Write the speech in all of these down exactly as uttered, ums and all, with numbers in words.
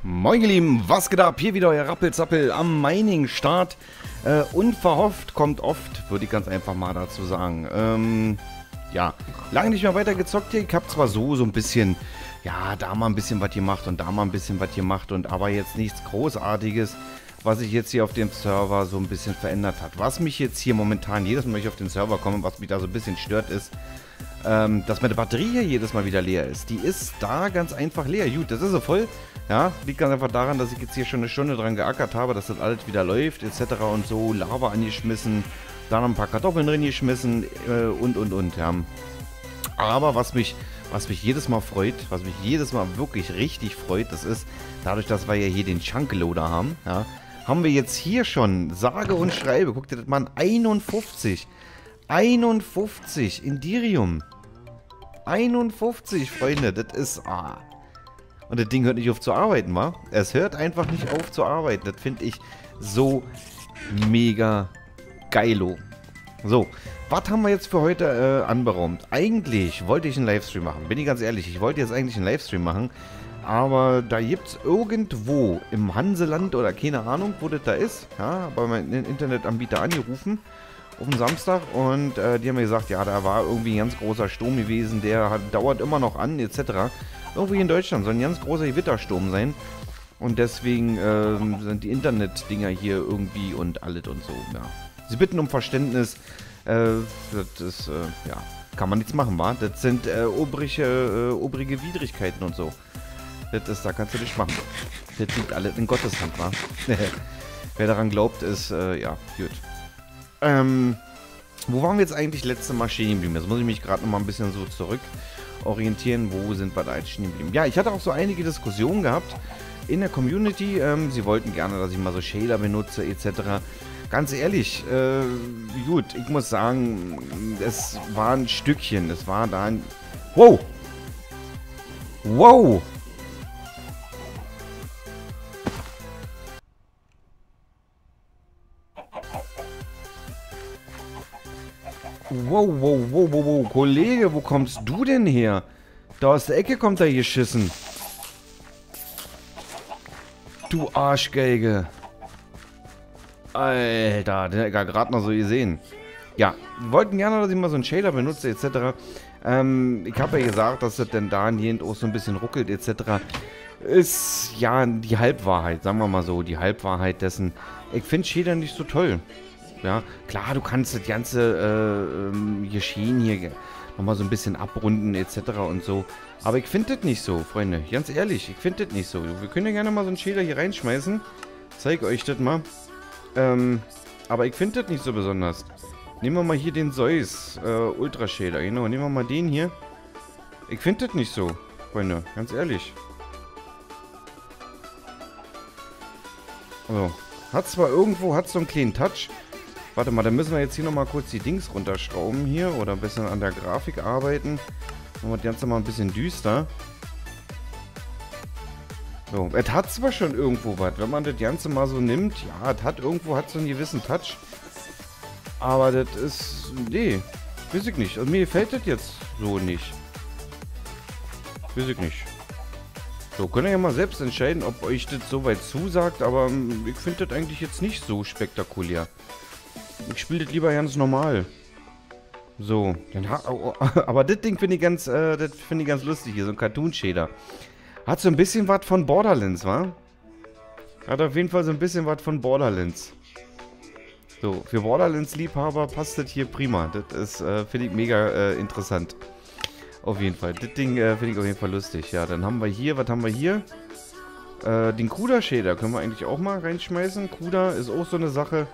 Moin ihr Lieben, was geht ab? Hier wieder euer Rappelzappel am Mining-Start. Äh, unverhofft kommt oft, würde ich ganz einfach mal dazu sagen. Ähm, ja, lange nicht mehr weiter gezockt hier. Ich habe zwar so, so ein bisschen, ja, da mal ein bisschen was gemacht und da mal ein bisschen was gemacht und aber jetzt nichts Großartiges, was sich jetzt hier auf dem Server so ein bisschen verändert hat. Was mich jetzt hier momentan, jedes Mal, wenn ich auf den Server komme, was mich da so ein bisschen stört ist, ähm, dass meine Batterie hier jedes Mal wieder leer ist. Die ist da ganz einfach leer. Gut, das ist so voll. Ja, liegt ganz einfach daran, dass ich jetzt hier schon eine Stunde dran geackert habe, dass das alles wieder läuft, et cetera und so. Lava angeschmissen, dann ein paar Kartoffeln drin geschmissen äh, und, und, und, ja. Aber was mich, was mich jedes Mal freut, was mich jedes Mal wirklich richtig freut, das ist, dadurch, dass wir ja hier den Chunkloader haben, ja, haben wir jetzt hier schon, sage und schreibe, guckt ihr das mal an, einundfünfzig. einundfünfzig Indirium. einundfünfzig, Freunde, das ist, ah. Und das Ding hört nicht auf zu arbeiten, wa? Es hört einfach nicht auf zu arbeiten. Das finde ich so mega geilo. So, was haben wir jetzt für heute äh, anberaumt? Eigentlich wollte ich einen Livestream machen. Bin ich ganz ehrlich, ich wollte jetzt eigentlich einen Livestream machen. Aber da gibt es irgendwo im Hanseland oder keine Ahnung, wo das da ist. Ja, bei meinem Internetanbieter angerufen. Auf den Samstag und äh, die haben mir gesagt, ja, da war irgendwie ein ganz großer Sturm gewesen, der hat, dauert immer noch an, et cetera. Irgendwie in Deutschland soll ein ganz großer Gewittersturm sein und deswegen äh, sind die Internetdinger hier irgendwie und alles und so, ja. Sie bitten um Verständnis, äh, das ist, äh, ja, kann man nichts machen, wa? Das sind äh, obrige, äh, obrige Widrigkeiten und so. Das ist, da kannst du nichts machen. Das liegt alles in Gottes Hand, wa? Wer daran glaubt, ist, äh, ja, gut. Ähm, wo waren wir jetzt eigentlich letzte Mal stehen geblieben? Jetzt muss ich mich gerade noch mal ein bisschen so zurück orientieren. Wo sind wir da jetzt stehen geblieben? Ja, ich hatte auch so einige Diskussionen gehabt in der Community. Ähm, sie wollten gerne, dass ich mal so Shader benutze, et cetera. Ganz ehrlich, äh, gut, ich muss sagen, es war ein Stückchen. Es war da ein... Wow! Wow! Wow, wow, wow, wow, wow. Kollege, wo kommst du denn her? Da aus der Ecke kommt er geschissen. Du Arschgeige. Alter, den hat er gerade noch so gesehen. Ja, wir wollten gerne, dass ich mal so einen Shader benutze, et cetera. Ähm, ich habe ja gesagt, dass das denn dahingehend auch so ein bisschen ruckelt, et cetera. Ist ja die Halbwahrheit, sagen wir mal so. Die Halbwahrheit dessen. Ich finde Shader nicht so toll. Ja, klar, du kannst das ganze äh, ähm, Geschehen hier nochmal so ein bisschen abrunden, et cetera und so. Aber ich finde das nicht so, Freunde. Ganz ehrlich, ich finde das nicht so. Wir können ja gerne mal so einen Shader hier reinschmeißen. Zeig euch das mal. Ähm, aber ich finde das nicht so besonders. Nehmen wir mal hier den Zeus äh, Ultra Shader. Genau, nehmen wir mal den hier. Ich finde das nicht so, Freunde. Ganz ehrlich. Also, hat zwar irgendwo, hat so einen kleinen Touch. Warte mal, dann müssen wir jetzt hier nochmal kurz die Dings runterschrauben hier. Oder ein bisschen an der Grafik arbeiten. Machen wir das Ganze mal ein bisschen düster. So, es hat zwar schon irgendwo was. Wenn man das Ganze mal so nimmt, ja, es hat irgendwo, hat so einen gewissen Touch. Aber das ist, nee, weiß ich nicht. Also mir gefällt das jetzt so nicht. Weiß ich nicht. So, könnt ihr ja mal selbst entscheiden, ob euch das soweit zusagt. Aber ich finde das eigentlich jetzt nicht so spektakulär. Ich spiele das lieber ganz normal. So, dann ha oh, oh, aber das Ding finde ich ganz, äh, das finde ich ganz lustig hier, so ein Cartoon-Shader. Hat so ein bisschen was von Borderlands, wa? Hat auf jeden Fall so ein bisschen was von Borderlands. So, für Borderlands-Liebhaber passt das hier prima. Das ist, äh, finde ich mega äh, interessant. Auf jeden Fall. Das Ding äh, finde ich auf jeden Fall lustig. Ja, dann haben wir hier, was haben wir hier? Äh, den Kuda-Shader können wir eigentlich auch mal reinschmeißen. Kuda ist auch so eine Sache.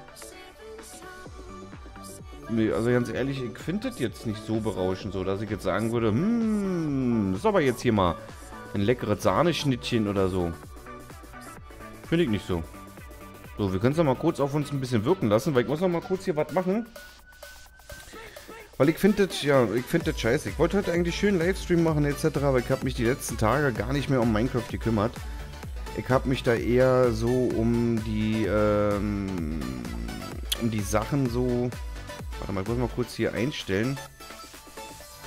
Nee, also ganz ehrlich, ich finde das jetzt nicht so berauschend, so dass ich jetzt sagen würde, hm, ist aber jetzt hier mal ein leckeres Sahneschnittchen oder so. Finde ich nicht so. So, wir können es noch mal kurz auf uns ein bisschen wirken lassen, weil ich muss noch mal kurz hier was machen. Weil ich finde das, ja, ich finde das scheiße. Ich wollte heute eigentlich schön Livestream machen et cetera, aber ich habe mich die letzten Tage gar nicht mehr um Minecraft gekümmert. Ich habe mich da eher so um die, ähm, um die Sachen so... Warte mal, ich muss mal kurz hier einstellen.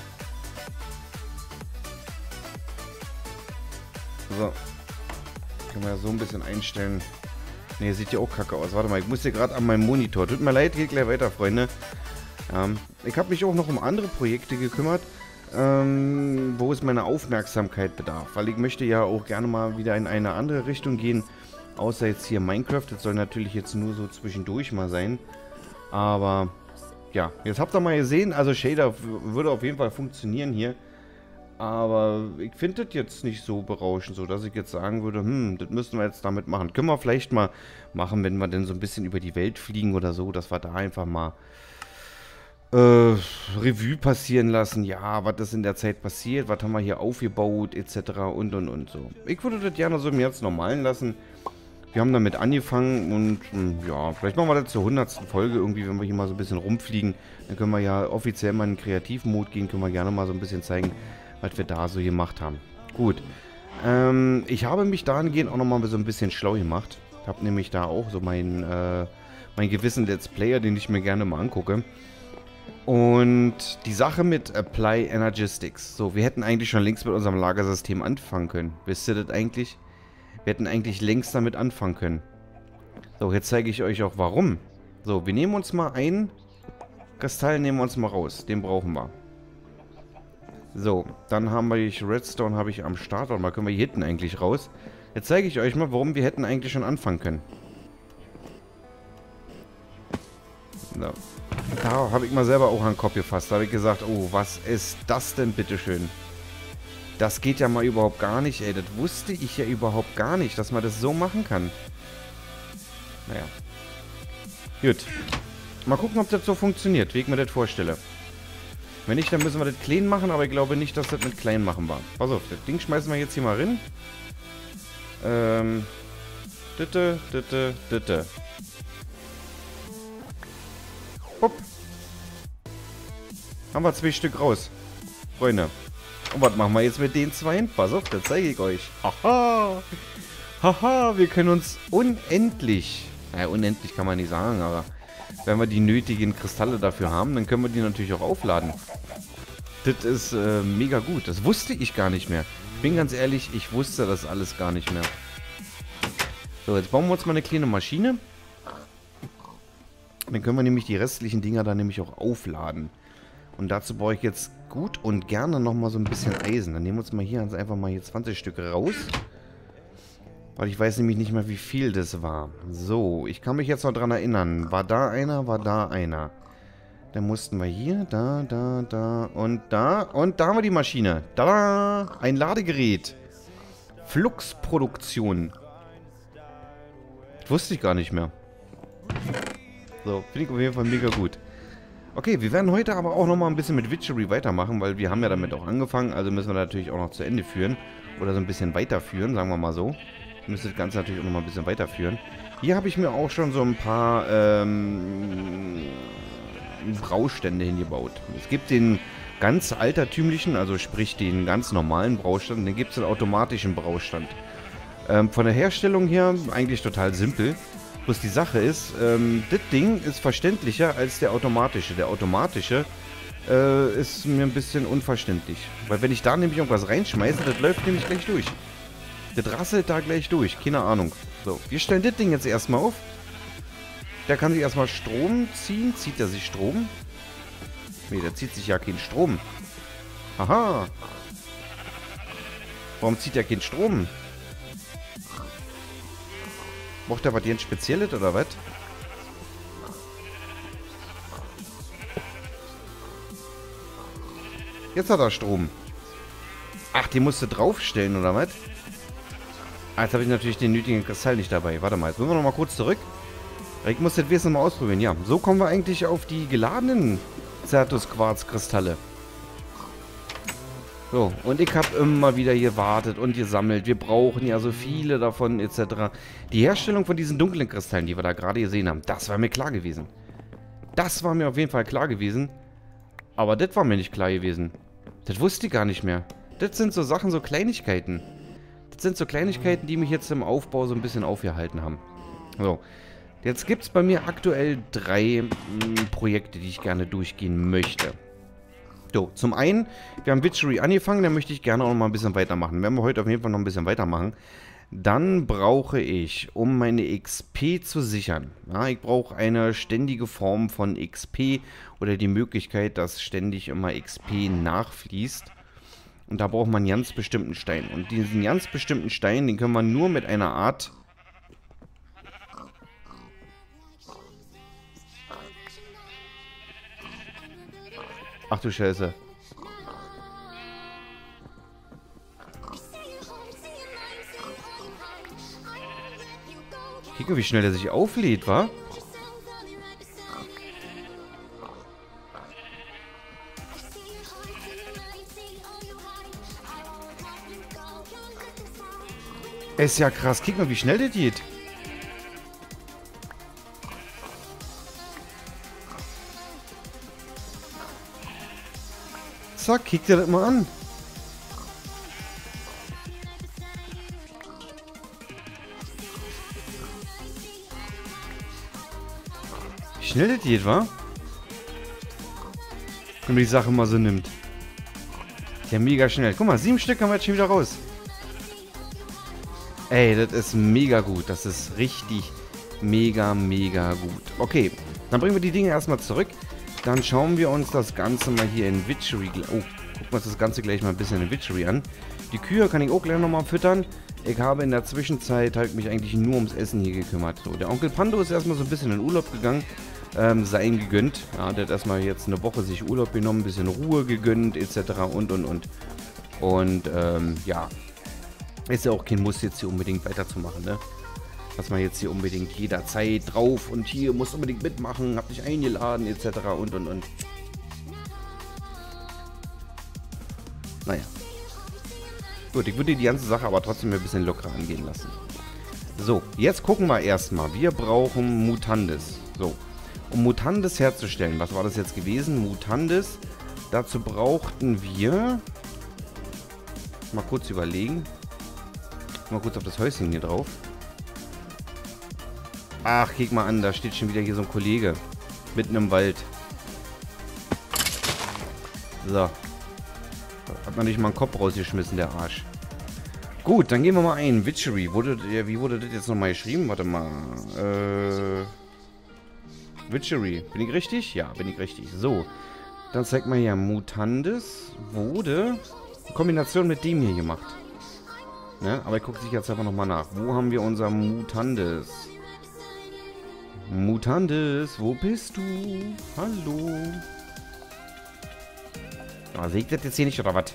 So. Können wir ja so ein bisschen einstellen. Ne, sieht ja auch kacke aus. Warte mal, ich muss hier gerade an meinem Monitor. Tut mir leid, geht gleich weiter, Freunde. Ähm, ich habe mich auch noch um andere Projekte gekümmert, ähm, wo es meine Aufmerksamkeit bedarf. Weil ich möchte ja auch gerne mal wieder in eine andere Richtung gehen. Außer jetzt hier Minecraft. Das soll natürlich jetzt nur so zwischendurch mal sein. Aber ja, jetzt habt ihr mal gesehen. Also Shader würde auf jeden Fall funktionieren hier. Aber ich finde das jetzt nicht so berauschend, so dass ich jetzt sagen würde, hm, das müssen wir jetzt damit machen. Können wir vielleicht mal machen, wenn wir denn so ein bisschen über die Welt fliegen oder so, dass wir da einfach mal äh, Revue passieren lassen. Ja, was ist in der Zeit passiert, was haben wir hier aufgebaut, et cetera und und und so. Ich würde das gerne so im jetzt normalen lassen. Wir haben damit angefangen und mh, ja, vielleicht machen wir das zur hundertsten Folge irgendwie, wenn wir hier mal so ein bisschen rumfliegen. Dann können wir ja offiziell mal in den Kreativmodus gehen, können wir gerne mal so ein bisschen zeigen, was wir da so gemacht haben. Gut. Ähm, ich habe mich dahingehend auch nochmal so ein bisschen schlau gemacht. Ich habe nämlich da auch so meinen äh, mein gewissen Let's Player, den ich mir gerne mal angucke. Und die Sache mit Apply Energistics. So, wir hätten eigentlich schon längst mit unserem Lagersystem anfangen können. Wisst ihr das eigentlich? Wir hätten eigentlich längst damit anfangen können. So, jetzt zeige ich euch auch warum. So, wir nehmen uns mal einen Kristall, nehmen wir uns mal raus. Den brauchen wir. So, dann haben wir hier Redstone habe ich am Start. Warte mal, können wir hier hinten eigentlich raus. Jetzt zeige ich euch mal, warum wir hätten eigentlich schon anfangen können. So. Da habe ich mal selber auch an den Kopf gefasst. Da habe ich gesagt, oh, was ist das denn bitteschön? Das geht ja mal überhaupt gar nicht, ey. Das wusste ich ja überhaupt gar nicht, dass man das so machen kann. Naja. Gut. Mal gucken, ob das so funktioniert, wie ich mir das vorstelle. Wenn nicht, dann müssen wir das klein machen, aber ich glaube nicht, dass das mit klein machen war. Pass auf, das Ding schmeißen wir jetzt hier mal rein. Ähm. Ditte, ditte, ditte. Hopp. Haben wir zwei Stück raus. Freunde. Und was machen wir jetzt mit den zwei? Pass auf, das zeige ich euch. Haha. Haha, wir können uns unendlich, naja, unendlich kann man nicht sagen, aber wenn wir die nötigen Kristalle dafür haben, dann können wir die natürlich auch aufladen. Das ist äh, mega gut. Das wusste ich gar nicht mehr. Bin ganz ehrlich, ich wusste das alles gar nicht mehr. So, jetzt bauen wir uns mal eine kleine Maschine. Dann können wir nämlich die restlichen Dinger dann nämlich auch aufladen. Und dazu brauche ich jetzt gut und gerne nochmal so ein bisschen Eisen. Dann nehmen wir uns mal hier also einfach mal hier zwanzig Stück raus. Weil ich weiß nämlich nicht mehr, wie viel das war. So, ich kann mich jetzt noch dran erinnern. War da einer, war da einer. Dann mussten wir hier, da, da, da und da. Und da haben wir die Maschine. Da, ein Ladegerät. Fluxproduktion. Das wusste ich gar nicht mehr. So, finde ich auf jeden Fall mega gut. Okay, wir werden heute aber auch nochmal ein bisschen mit Witchery weitermachen, weil wir haben ja damit auch angefangen, also müssen wir natürlich auch noch zu Ende führen. Oder so ein bisschen weiterführen, sagen wir mal so. Ich müsste das Ganze natürlich auch nochmal ein bisschen weiterführen. Hier habe ich mir auch schon so ein paar ähm, Braustände hingebaut. Es gibt den ganz altertümlichen, also sprich den ganz normalen Braustand, und dann gibt es den automatischen Braustand. Ähm, von der Herstellung her eigentlich total simpel. Bloß die Sache ist, ähm, das Ding ist verständlicher als der automatische. Der automatische äh, ist mir ein bisschen unverständlich. Weil wenn ich da nämlich irgendwas reinschmeiße, das läuft nämlich gleich durch. Das rasselt da gleich durch. Keine Ahnung. So, wir stellen das Ding jetzt erstmal auf. Der kann sich erstmal Strom ziehen. Zieht er sich Strom? Nee, der zieht sich ja keinen Strom. Aha. Warum zieht er keinen Strom? Braucht der was jetzt Spezielles oder was? Jetzt hat er Strom. Ach, die musst du draufstellen oder was? Ah, jetzt habe ich natürlich den nötigen Kristall nicht dabei. Warte mal, jetzt müssen wir noch mal kurz zurück. Ich muss das Wesen mal ausprobieren. Ja, so kommen wir eigentlich auf die geladenen Certus-Quarz-Kristalle. So, und ich habe immer wieder gewartet und gesammelt. Wir brauchen ja so viele davon, et cetera. Die Herstellung von diesen dunklen Kristallen, die wir da gerade gesehen haben, das war mir klar gewesen. Das war mir auf jeden Fall klar gewesen. Aber das war mir nicht klar gewesen. Das wusste ich gar nicht mehr. Das sind so Sachen, so Kleinigkeiten. Das sind so Kleinigkeiten, die mich jetzt im Aufbau so ein bisschen aufgehalten haben. So, jetzt gibt es bei mir aktuell drei mh, Projekte, die ich gerne durchgehen möchte. So, zum einen, wir haben Witchery angefangen, da möchte ich gerne auch noch mal ein bisschen weitermachen. Werden wir heute auf jeden Fall noch ein bisschen weitermachen. Dann brauche ich, um meine X P zu sichern, ja, ich brauche eine ständige Form von X P oder die Möglichkeit, dass ständig immer X P nachfließt. Und da braucht man einen ganz bestimmten Stein. Und diesen ganz bestimmten Stein, den können wir nur mit einer Art... Ach du Scheiße. Guck mal, wie schnell er sich auflädt, wa? Ist ja krass. Guck mal, wie schnell der geht. Zack, kickt er das mal an. Wie schnell das geht, wa? Wenn man die Sache mal so nimmt. Ja, mega schnell. Guck mal, sieben Stück haben wir jetzt schon wieder raus. Ey, das ist mega gut. Das ist richtig mega, mega gut. Okay, dann bringen wir die Dinge erstmal zurück. Dann schauen wir uns das Ganze mal hier in Witchery... Oh, gucken wir uns das Ganze gleich mal ein bisschen in Witchery an. Die Kühe kann ich auch gleich nochmal füttern. Ich habe in der Zwischenzeit halt mich eigentlich nur ums Essen hier gekümmert. So, der Onkel Pando ist erstmal so ein bisschen in Urlaub gegangen. Ähm, sein gegönnt. Ja, der hat erstmal jetzt eine Woche sich Urlaub genommen, ein bisschen Ruhe gegönnt, et cetera und, und, und. Und, ähm, ja. Ist ja auch kein Muss, jetzt hier unbedingt weiterzumachen, ne? Dass man jetzt hier unbedingt jederzeit drauf und hier muss unbedingt mitmachen, hab dich eingeladen, et cetera und, und, und. Naja. Gut, ich würde die ganze Sache aber trotzdem ein bisschen lockerer angehen lassen. So, jetzt gucken wir erstmal. Wir brauchen Mutandis. So, um Mutandis herzustellen, was war das jetzt gewesen? Mutandis, dazu brauchten wir... Mal kurz überlegen. Mal kurz auf das Häuschen hier drauf. Ach, guck mal an, da steht schon wieder hier so ein Kollege. Mitten im Wald. So. Hat man nicht mal einen Kopf rausgeschmissen, der Arsch. Gut, dann gehen wir mal ein. Witchery. Wurde, ja, wie wurde das jetzt nochmal geschrieben? Warte mal. Äh... Witchery. Bin ich richtig? Ja, bin ich richtig. So. Dann zeigt man hier, Mutandis wurde in Kombination mit dem hier gemacht. Ne? Aber ich gucke sich jetzt einfach nochmal nach. Wo haben wir unser Mutandis? Mutandis, wo bist du? Hallo? Ah, sehe ich das jetzt hier nicht, oder was?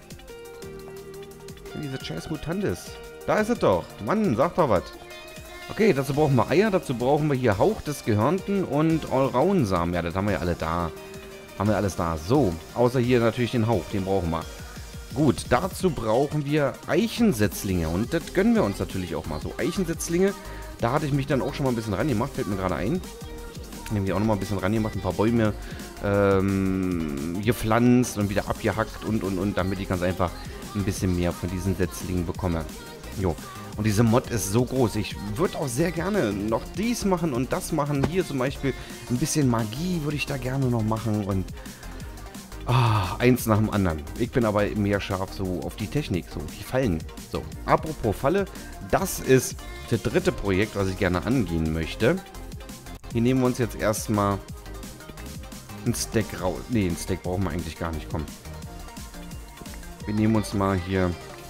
Diese scheiß Mutandis. Da ist es doch. Mann, sag doch was. Okay, dazu brauchen wir Eier, dazu brauchen wir hier Hauch des Gehörnten und Allround-Samen. Ja, das haben wir ja alle da. Haben wir alles da. So, außer hier natürlich den Hauch, den brauchen wir. Gut, dazu brauchen wir Eichensetzlinge und das gönnen wir uns natürlich auch mal. So, Eichensetzlinge, da hatte ich mich dann auch schon mal ein bisschen ran gemacht, fällt mir gerade ein. Nehmen wir auch noch mal ein bisschen ran gemacht, ein paar Bäume ähm, gepflanzt und wieder abgehackt und, und, und, damit ich ganz einfach ein bisschen mehr von diesen Setzlingen bekomme. Jo. Und diese Mod ist so groß. Ich würde auch sehr gerne noch dies machen und das machen. Hier zum Beispiel ein bisschen Magie würde ich da gerne noch machen und ah, eins nach dem anderen. Ich bin aber mehr scharf so auf die Technik, so die Fallen. So, apropos Falle, das ist das dritte Projekt, was ich gerne angehen möchte. Hier nehmen wir uns jetzt erstmal ein Stack raus. Ne, ein Stack brauchen wir eigentlich gar nicht. Komm. Wir nehmen uns mal hier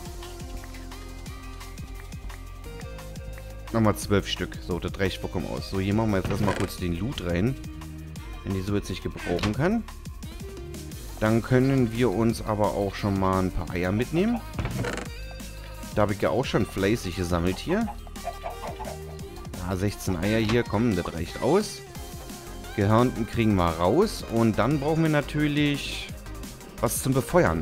nochmal zwölf Stück. So, das reicht vollkommen aus. So, hier machen wir jetzt erstmal kurz den Loot rein. Wenn die so jetzt nicht gebrauchen kann. Dann können wir uns aber auch schon mal ein paar Eier mitnehmen. Da habe ich ja auch schon fleißig gesammelt hier. Ja, sechzehn Eier hier, komm, das reicht aus. Gehörnten kriegen wir raus. Und dann brauchen wir natürlich was zum Befeuern.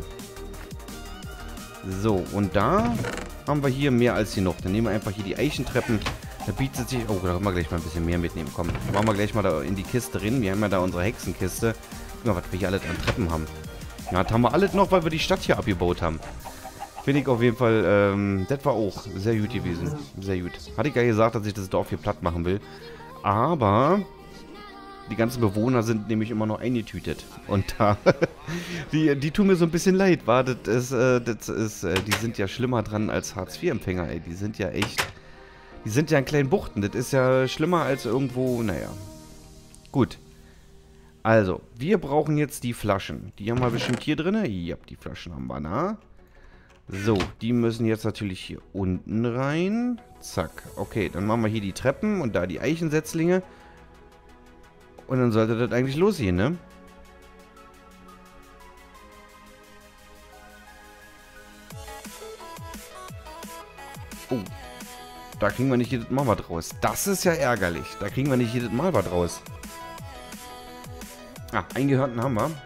So, und da haben wir hier mehr als genug. Dann nehmen wir einfach hier die Eichentreppen. Da bietet sich... Oh, da können wir gleich mal ein bisschen mehr mitnehmen. Komm, machen wir gleich mal da in die Kiste drin. Wir haben ja da unsere Hexenkiste. Guck mal, was wir hier alles an Treppen haben. Ja, das haben wir alles noch, weil wir die Stadt hier abgebaut haben. Finde ich auf jeden Fall, ähm, das war auch sehr gut gewesen. Sehr gut. Hatte ich ja gesagt, dass ich das Dorf hier platt machen will. Aber Die ganzen Bewohner sind nämlich immer noch eingetütet. Und da, die, die tun mir so ein bisschen leid, war das ist, äh, das ist, äh, die sind ja schlimmer dran als Hartz vier Empfänger, ey. Die sind ja echt, die sind ja in kleinen Buchten. Das ist ja schlimmer als irgendwo, naja. Gut. Also, wir brauchen jetzt die Flaschen. Die haben wir bestimmt hier drin. Ja, die Flaschen haben wir, na. So, die müssen jetzt natürlich hier unten rein. Zack. Okay, dann machen wir hier die Treppen und da die Eichensetzlinge. Und dann sollte das eigentlich losgehen, ne? Oh. Da kriegen wir nicht jedes Mal was raus. Das ist ja ärgerlich. Da kriegen wir nicht jedes Mal was raus. Ah, einen Gehörnten haben wir.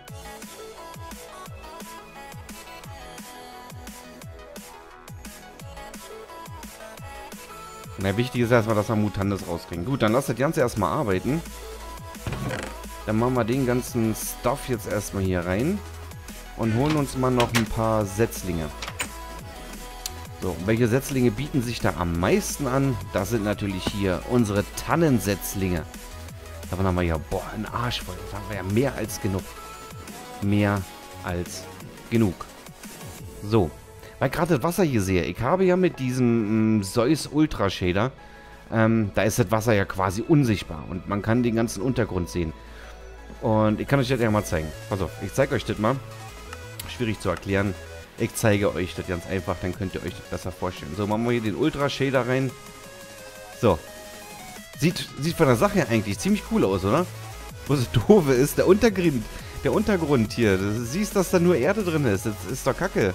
Na, wichtig ist erstmal, dass wir Mutantes rauskriegen. Gut, dann lasst das Ganze erstmal arbeiten. Dann machen wir den ganzen Stuff jetzt erstmal hier rein. Und holen uns mal noch ein paar Setzlinge. So, welche Setzlinge bieten sich da am meisten an? Das sind natürlich hier unsere Tannensetzlinge. Davon haben wir ja, boah, einen Arsch voll. Das haben wir ja mehr als genug. Mehr als genug. So. Weil gerade das Wasser hier sehe. Ich habe ja mit diesem ähm, Zeus Ultra Shader, ähm, da ist das Wasser ja quasi unsichtbar. Und man kann den ganzen Untergrund sehen. Und ich kann euch das ja mal zeigen. Pass auf, ich zeige euch das mal. Schwierig zu erklären. Ich zeige euch das ganz einfach, dann könnt ihr euch das besser vorstellen. So, machen wir hier den Ultra Shader rein. So. Sieht, sieht von der Sache her eigentlich ziemlich cool aus, oder? Wo das Doofe ist, der Untergrund, der Untergrund hier. Du siehst, dass da nur Erde drin ist. Das ist doch kacke.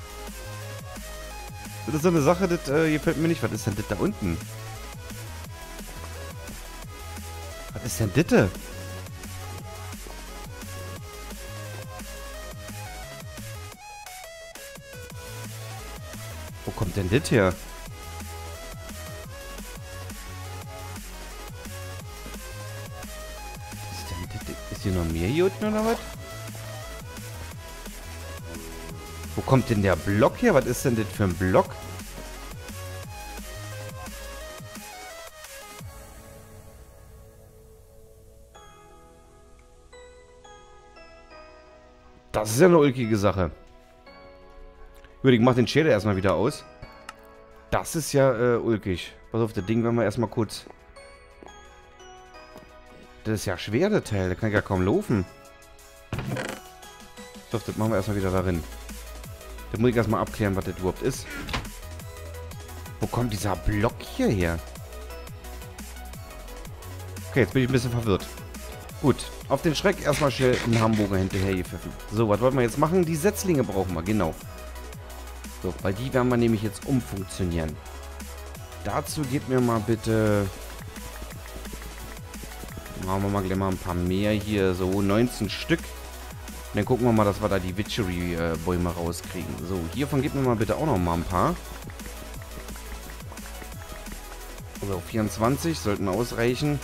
Das ist so eine Sache, das äh, gefällt mir nicht. Was ist denn das da unten? Was ist denn das? Wo kommt denn das her? Ist, denn das, ist hier noch mehr hier unten oder was? Wo kommt denn der Block her? Was ist denn das für ein Block? Das ist ja eine ulkige Sache. Gut, ich mach den Shader erstmal wieder aus. Das ist ja äh, ulkig. Pass auf, das Ding werden wir erstmal kurz... Das ist ja schwer, das Teil. Das kann ja kaum laufen. So, das machen wir erstmal wieder darin. Da muss ich erstmal abklären, was das überhaupt ist. Wo kommt dieser Block hier her? Okay, jetzt bin ich ein bisschen verwirrt. Gut, auf den Schreck erstmal schnell einen Hamburger hinterher gepfiffen. So, was wollen wir jetzt machen? Die Setzlinge brauchen wir, genau. So, weil die werden wir nämlich jetzt umfunktionieren. Dazu gebt mir mal bitte... Machen wir mal gleich mal ein paar mehr hier, so neunzehn Stück. Und dann gucken wir mal, dass wir da die Witchery-Bäume rauskriegen. So, hiervon gebt mir mal bitte auch noch mal ein paar. So, vierundzwanzig sollten ausreichen.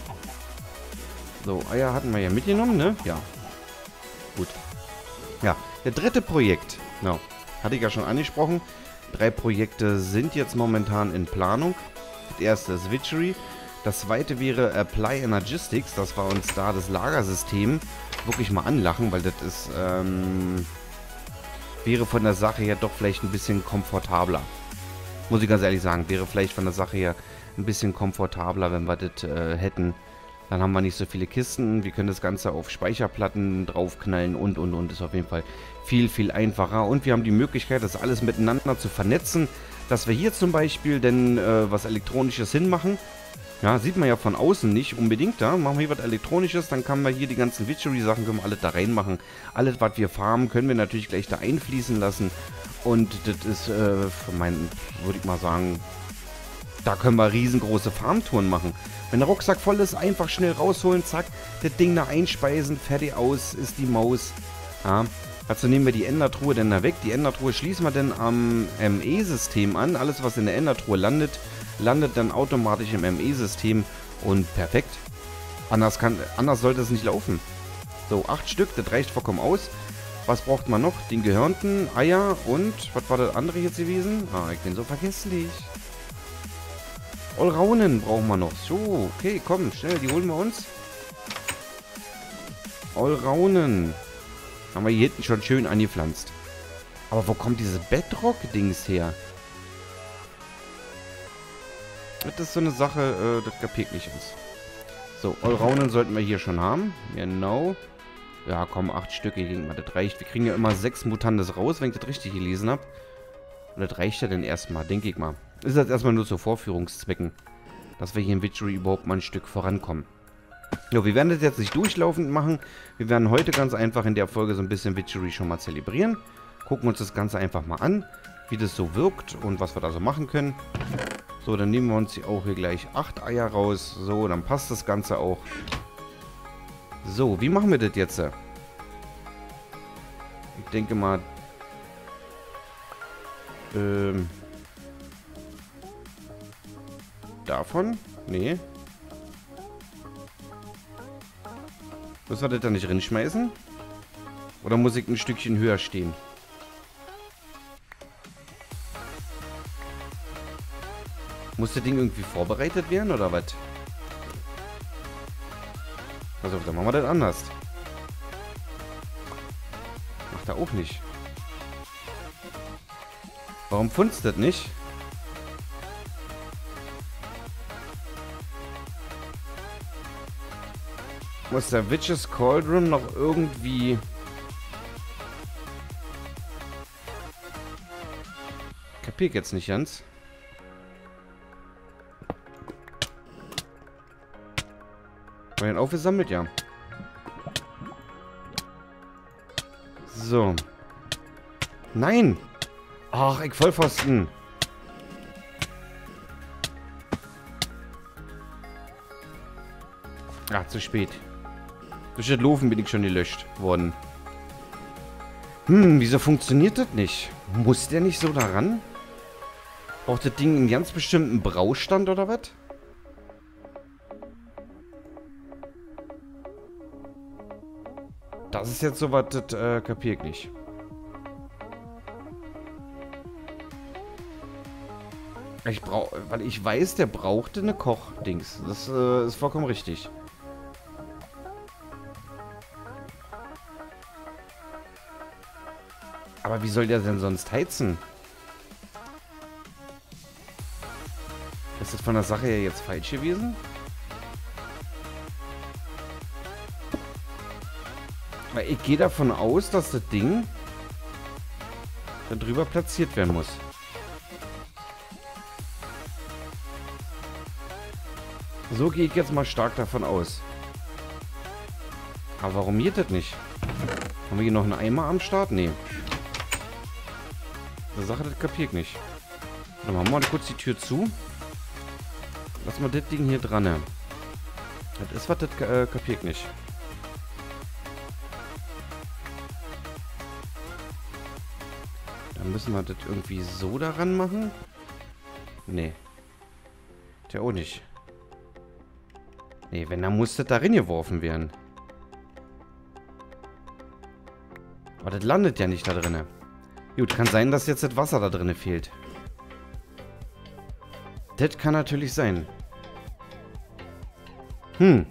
So, Eier hatten wir ja mitgenommen, ne? Ja. Gut. Ja, der dritte Projekt. Genau. Hatte ich ja schon angesprochen. Drei Projekte sind jetzt momentan in Planung. Das erste ist Witchery. Das zweite wäre Apply Energistics. Das war uns da das Lagersystem wirklich mal anlachen, weil das ist, ähm, wäre von der Sache her doch vielleicht ein bisschen komfortabler. Muss ich ganz ehrlich sagen, wäre vielleicht von der Sache her ein bisschen komfortabler, wenn wir das äh, hätten. Dann haben wir nicht so viele Kisten. Wir können das Ganze auf Speicherplatten draufknallen und, und, und. Ist auf jeden Fall viel, viel einfacher. Und wir haben die Möglichkeit, das alles miteinander zu vernetzen. Dass wir hier zum Beispiel denn äh, was Elektronisches hinmachen. Ja, sieht man ja von außen nicht unbedingt. Da machen wir hier was Elektronisches. Dann können wir hier die ganzen Witchery-Sachen, können wir alles da reinmachen. Alles, was wir farmen, können wir natürlich gleich da einfließen lassen. Und das ist, äh, für meinen, würde ich mal sagen, da können wir riesengroße Farmtouren machen. Wenn der Rucksack voll ist, einfach schnell rausholen, zack, das Ding da einspeisen, fertig aus, ist die Maus. Ja, dazu nehmen wir die Endertruhe dann da weg. Die Endertruhe schließen wir dann am M E-System an. Alles, was in der Endertruhe landet, landet dann automatisch im M E-System und perfekt. Anders, kann, anders sollte es nicht laufen. So, acht Stück, das reicht vollkommen aus. Was braucht man noch? Den gehörnten, Eier und, was war das andere jetzt gewesen? Ah, ich bin so vergesslich. Allraunen brauchen wir noch. So, okay, komm, schnell, die holen wir uns. Allraunen. Haben wir hier hinten schon schön angepflanzt. Aber wo kommt diese Bedrock-Dings her? Das ist so eine Sache, äh, das kapiert nicht uns. So, Allraunen sollten wir hier schon haben. Genau. Ja, komm, acht Stücke, ich denke mal, das reicht. Wir kriegen ja immer sechs Mutantes raus, wenn ich das richtig gelesen habe. Und das reicht ja dann erstmal, denke ich mal. Ist jetzt erstmal nur zu Vorführungszwecken. Dass wir hier in Witchery überhaupt mal ein Stück vorankommen. Ja, wir werden das jetzt nicht durchlaufend machen. Wir werden heute ganz einfach in der Folge so ein bisschen Witchery schon mal zelebrieren. Gucken uns das Ganze einfach mal an, wie das so wirkt und was wir da so machen können. So, dann nehmen wir uns hier auch hier gleich acht Eier raus. So, dann passt das Ganze auch. So, wie machen wir das jetzt? Ich denke mal... Ähm... Davon? Nee. Müssen wir das da nicht reinschmeißen? Oder muss ich ein Stückchen höher stehen? Muss das Ding irgendwie vorbereitet werden, oder was? Also, dann machen wir das anders. Macht er auch nicht. Warum funzt das nicht? Muss der Witches Cauldron noch irgendwie... Kapier ich jetzt nicht ganz. War den aufgesammelt? Ja. So. Nein! Ach, ich Vollpfosten. Ah, zu spät. Durch das Laufen bin ich schon gelöscht worden. Hm, wieso funktioniert das nicht? Muss der nicht so daran? Braucht das Ding einen ganz bestimmten Braustand oder was? Das ist jetzt so was, das äh, kapier ich nicht. Ich brauche, weil ich weiß, der brauchte eine Kochdings. Das äh, ist vollkommen richtig. Aber wie soll der denn sonst heizen? Ist das von der Sache her jetzt falsch gewesen? Weil ich gehe davon aus, dass das Ding da drüber platziert werden muss. So gehe ich jetzt mal stark davon aus. Aber warum geht das nicht? Haben wir hier noch einen Eimer am Start? Nee. Die Sache, das kapier ich nicht. Dann machen wir mal kurz die Tür zu. Lass mal das Ding hier dran. Das ist was, das äh, kapier ich nicht. Dann müssen wir das irgendwie so daran machen. Nee. Der auch nicht. Nee, wenn, dann muss das darin geworfen werden. Aber das landet ja nicht da drin. Gut, kann sein, dass jetzt das Wasser da drin fehlt. Das kann natürlich sein. Hm.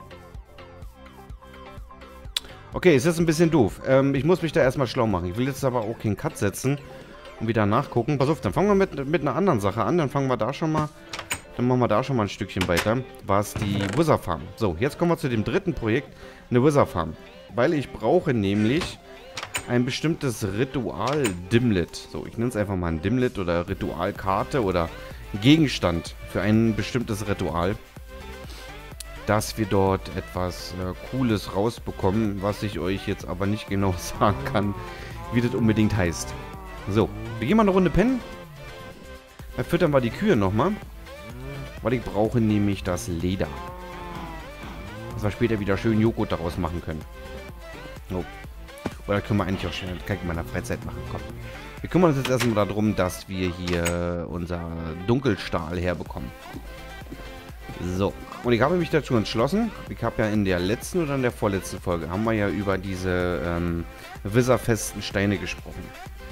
Okay, ist jetzt ein bisschen doof. Ähm, ich muss mich da erstmal schlau machen. Ich will jetzt aber auch keinen Cut setzen und wieder nachgucken. Pass auf, dann fangen wir mit, mit einer anderen Sache an. Dann fangen wir da schon mal... Dann machen wir da schon mal ein Stückchen weiter. War es die Wither Farm. So, jetzt kommen wir zu dem dritten Projekt. Eine Wither Farm. Weil ich brauche nämlich ein bestimmtes Ritual-Dimlet. So, ich nenne es einfach mal ein Dimlet oder Ritualkarte oder Gegenstand für ein bestimmtes Ritual. Dass wir dort etwas äh, Cooles rausbekommen, was ich euch jetzt aber nicht genau sagen kann, wie das unbedingt heißt. So, wir gehen mal eine Runde pennen. Dann füttern wir die Kühe nochmal. Weil ich brauche nämlich das Leder. Dass wir später wieder schön Joghurt daraus machen können. Oh. Oder können wir eigentlich auch schnell in meiner Freizeit machen. Komm. Wir kümmern uns jetzt erstmal darum, dass wir hier unser Dunkelstahl herbekommen. So. Und ich habe mich dazu entschlossen. Ich habe ja in der letzten oder in der vorletzten Folge haben wir ja über diese ähm, Witherfesten Steine gesprochen.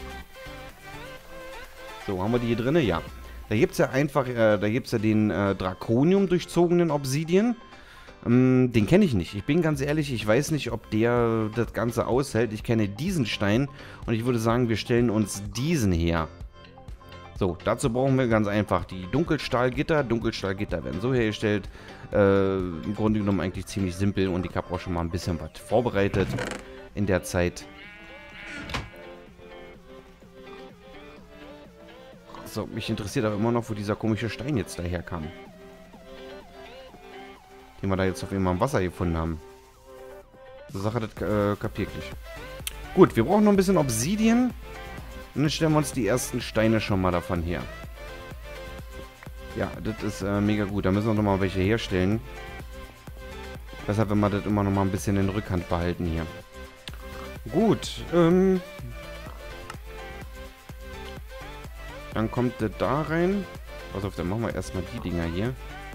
So, haben wir die hier drin? Ja. Da gibt es ja einfach, äh, da gibt es ja den äh, Draconium durchzogenen Obsidian. Ähm, den kenne ich nicht. Ich bin ganz ehrlich, ich weiß nicht, ob der das Ganze aushält. Ich kenne diesen Stein und ich würde sagen, wir stellen uns diesen her. So, dazu brauchen wir ganz einfach die Dunkelstahlgitter. Dunkelstahlgitter werden so hergestellt. Äh, im Grunde genommen eigentlich ziemlich simpel und ich habe auch schon mal ein bisschen was vorbereitet in der Zeit. So, mich interessiert aber immer noch, wo dieser komische Stein jetzt daherkam. Den wir da jetzt auf einmal im Wasser gefunden haben. Die Sache, das äh, kapiert nicht. Gut, wir brauchen noch ein bisschen Obsidian. Und dann stellen wir uns die ersten Steine schon mal davon her. Ja, das ist äh, mega gut. Da müssen wir noch mal welche herstellen. Deshalb, wenn wir das immer noch mal ein bisschen in Rückhand behalten hier. Gut, ähm... dann kommt das da rein. Pass auf, dann machen wir erstmal die Dinger hier.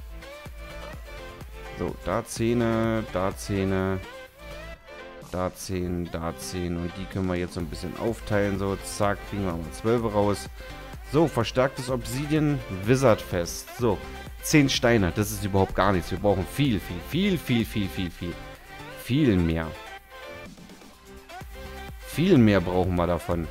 So, da Zähne, da Zähne, da zehn, da zehn. Und die können wir jetzt so ein bisschen aufteilen. So, zack, kriegen wir mal zwölf raus. So, verstärktes Obsidian Wizard Fest. So, zehn Steine. Das ist überhaupt gar nichts. Wir brauchen viel, viel, viel, viel, viel, viel, viel. Viel mehr. Viel mehr brauchen wir davon.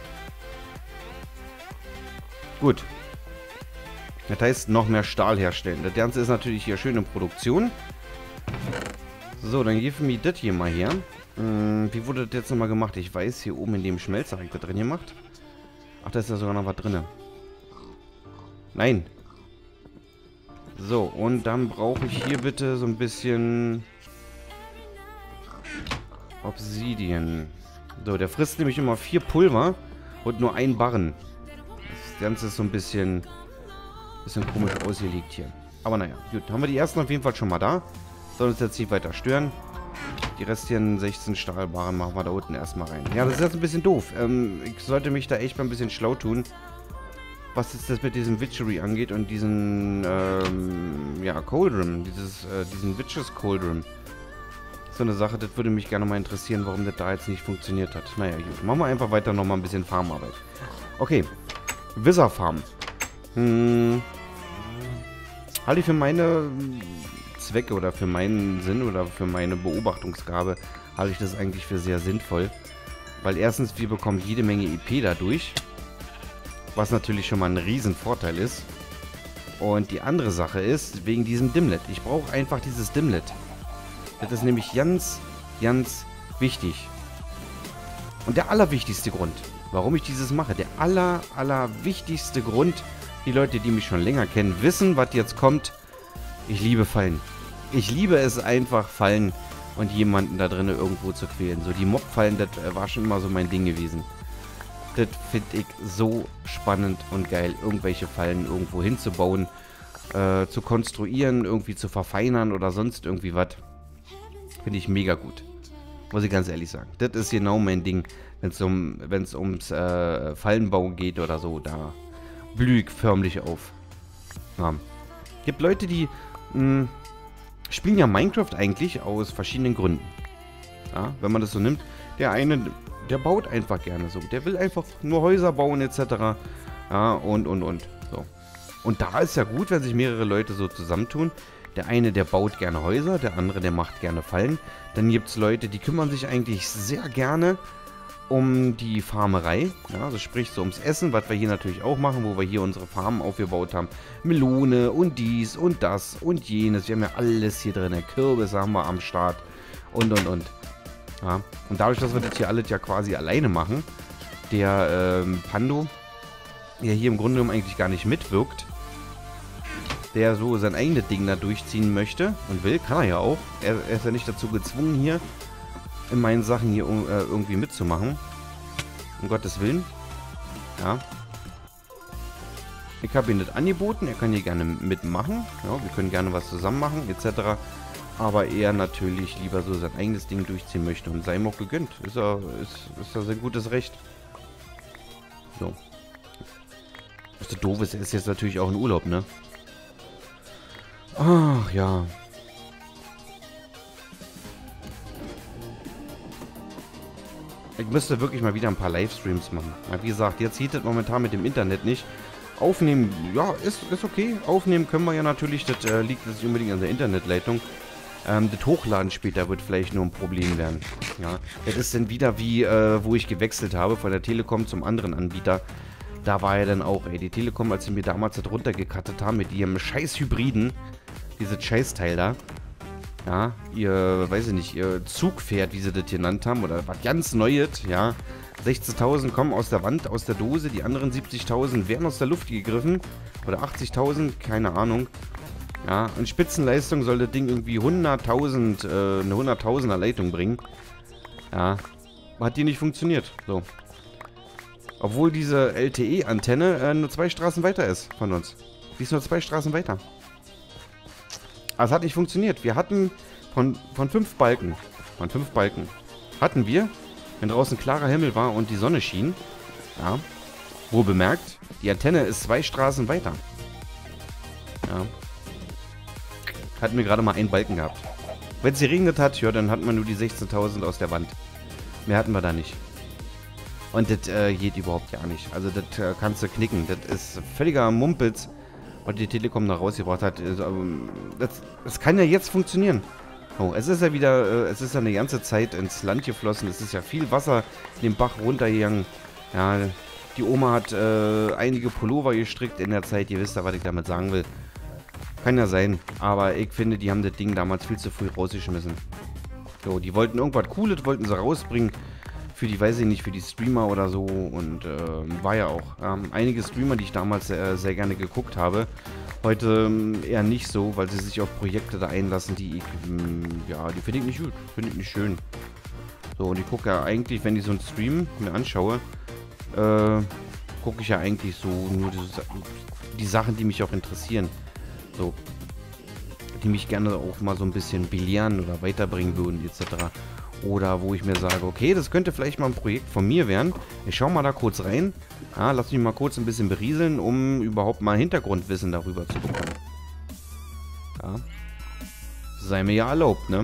Gut. Das heißt, noch mehr Stahl herstellen. Das Ganze ist natürlich hier schön in Produktion. So, dann geben wir das hier mal her. Hm, wie wurde das jetzt nochmal gemacht? Ich weiß, hier oben in dem Schmelzer habe ich das drin gemacht. Ach, da ist ja sogar noch was drin. Nein. So, und dann brauche ich hier bitte so ein bisschen Obsidian. So, der frisst nämlich immer vier Pulver und nur ein Barren. Das Ganze ist so ein bisschen, bisschen komisch ausgelegt hier. Aber naja, gut. Haben wir die ersten auf jeden Fall schon mal da. Soll uns jetzt nicht weiter stören. Die restlichen sechzehn Stahlbarren machen wir da unten erstmal rein. Ja, das ist jetzt ein bisschen doof. Ähm, ich sollte mich da echt mal ein bisschen schlau tun, was jetzt das mit diesem Witchery angeht und diesen, ähm, ja, Cauldron. Dieses, äh, diesen Witches Cauldron. So eine Sache, das würde mich gerne mal interessieren, warum das da jetzt nicht funktioniert hat. Naja, gut. Machen wir einfach weiter nochmal ein bisschen Farmarbeit. Okay. Wizard Farm. Hm. Halte ich für meine Zwecke oder für meinen Sinn oder für meine Beobachtungsgabe, halte ich das eigentlich für sehr sinnvoll. Weil erstens, wir bekommen jede Menge E P dadurch. Was natürlich schon mal ein riesen Vorteil ist. Und die andere Sache ist, wegen diesem Dimlet. Ich brauche einfach dieses Dimlet. Das ist nämlich ganz, ganz wichtig. Und der allerwichtigste Grund, warum ich dieses mache, der aller, allerwichtigste Grund, die Leute, die mich schon länger kennen, wissen, was jetzt kommt. Ich liebe Fallen. Ich liebe es einfach, Fallen und jemanden da drinnen irgendwo zu quälen. So die Mob-Fallen, das war schon immer so mein Ding gewesen. Das finde ich so spannend und geil, irgendwelche Fallen irgendwo hinzubauen, äh, zu konstruieren, irgendwie zu verfeinern oder sonst irgendwie was. Finde ich mega gut. Muss ich ganz ehrlich sagen. Das ist genau mein Ding, wenn es um, wenn's ums äh, Fallenbau geht oder so. Da blühe ich förmlich auf. Ja. Gibt Leute, die mh, spielen ja Minecraft eigentlich aus verschiedenen Gründen. Ja, wenn man das so nimmt. Der eine, der baut einfach gerne so. Der will einfach nur Häuser bauen et cetera. Ja, und, und, und. So. Und da ist ja gut, wenn sich mehrere Leute so zusammentun. Der eine, der baut gerne Häuser, der andere, der macht gerne Fallen. Dann gibt es Leute, die kümmern sich eigentlich sehr gerne um die Farmerei. Ja, also sprich so ums Essen, was wir hier natürlich auch machen, wo wir hier unsere Farmen aufgebaut haben. Melone und dies und das und jenes. Wir haben ja alles hier drin. Kürbisse haben wir am Start und, und, und. Ja, und dadurch, dass wir das hier alles ja quasi alleine machen, der ähm, Pando, der hier im Grunde genommen eigentlich gar nicht mitwirkt, der so sein eigenes Ding da durchziehen möchte und will, kann er ja auch. Er, er ist ja nicht dazu gezwungen, hier in meinen Sachen hier äh, irgendwie mitzumachen. Um Gottes Willen. Ja. Ich habe ihm das angeboten, er kann hier gerne mitmachen. Ja, wir können gerne was zusammen machen, et cetera. Aber er natürlich lieber so sein eigenes Ding durchziehen möchte und sei ihm auch gegönnt. Ist ja ist, ist ja sein gutes Recht. So. Was so doof ist, er ist jetzt natürlich auch in Urlaub, ne? Ach, ja. Ich müsste wirklich mal wieder ein paar Livestreams machen. Wie gesagt, jetzt sieht es momentan mit dem Internet nicht. Aufnehmen, ja, ist, ist okay. Aufnehmen können wir ja natürlich. Das äh, liegt jetzt nicht unbedingt an der Internetleitung. Ähm, das Hochladen später wird vielleicht nur ein Problem werden. Ja, das ist dann wieder wie, äh, wo ich gewechselt habe von der Telekom zum anderen Anbieter. Da war ja dann auch, ey, die Telekom, als sie mir damals das runtergekattet haben mit ihrem scheiß Hybriden, dieses Scheißteil da, ja, ihr, weiß ich nicht, ihr Zugpferd, wie sie das genannt haben, oder was ganz Neues, ja, sechzigtausend kommen aus der Wand, aus der Dose, die anderen siebzigtausend werden aus der Luft gegriffen, oder achtzigtausend, keine Ahnung. Ja, und Spitzenleistung soll das Ding irgendwie hunderttausend, äh, eine hunderttausender Leitung bringen. Ja, hat die nicht funktioniert, so. Obwohl diese L T E-Antenne äh, nur zwei Straßen weiter ist von uns. Die ist nur zwei Straßen weiter. Aber es hat nicht funktioniert. Wir hatten von, von fünf Balken, von fünf Balken, hatten wir, wenn draußen klarer Himmel war und die Sonne schien, ja, wohl bemerkt, die Antenne ist zwei Straßen weiter. Ja. Hatten wir gerade mal einen Balken gehabt. Wenn es geregnet hat, ja, dann hat man nur die sechzehntausend aus der Wand. Mehr hatten wir da nicht. Und das äh, geht überhaupt gar nicht. Also das äh, kannst du knicken. Das ist völliger Mumpitz, was die Telekom da rausgebracht hat. Also, ähm, das, das kann ja jetzt funktionieren. Oh, es ist ja wieder, äh, es ist ja eine ganze Zeit ins Land geflossen. Es ist ja viel Wasser in den Bach runtergegangen. Ja, die Oma hat äh, einige Pullover gestrickt in der Zeit. Ihr wisst ja, was ich damit sagen will. Kann ja sein. Aber ich finde, die haben das Ding damals viel zu früh rausgeschmissen. So, die wollten irgendwas Cooles, wollten sie rausbringen. Für die, weiß ich nicht, für die Streamer oder so. Und äh, war ja auch. Ähm, einige Streamer, die ich damals äh, sehr gerne geguckt habe. Heute ähm, eher nicht so, weil sie sich auf Projekte da einlassen, die ich, ähm, ja, die finde ich nicht gut. Finde ich nicht schön. So, und ich gucke ja eigentlich, wenn ich so einen Stream mir anschaue, äh, gucke ich ja eigentlich so nur die, die Sachen, die mich auch interessieren. So. Die mich gerne auch mal so ein bisschen belehren oder weiterbringen würden, et cetera. Oder wo ich mir sage, okay, das könnte vielleicht mal ein Projekt von mir werden. Ich schaue mal da kurz rein. Ja, lass mich mal kurz ein bisschen berieseln, um überhaupt mal Hintergrundwissen darüber zu bekommen. Ja. Sei mir ja erlaubt, ne?